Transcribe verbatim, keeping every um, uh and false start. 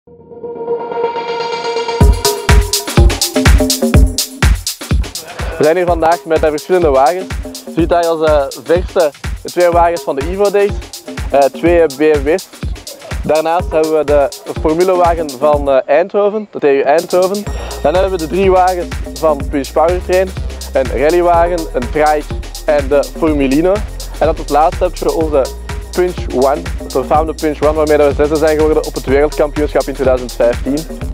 We zijn hier vandaag met uh, verschillende wagens. Je ziet daar als uh, verste de twee wagens van de Evo Days, uh, twee B M W's. Daarnaast hebben we de formulewagen van uh, Eindhoven, de T U Eindhoven. Dan hebben we de drie wagens van Punch Powertrain, een rallywagen, een trike en de Formulino. En op het laatste heb je onze Punch One, de befaamde Punch One, waarmee we zesde zijn geworden op het wereldkampioenschap in tweeduizend vijftien.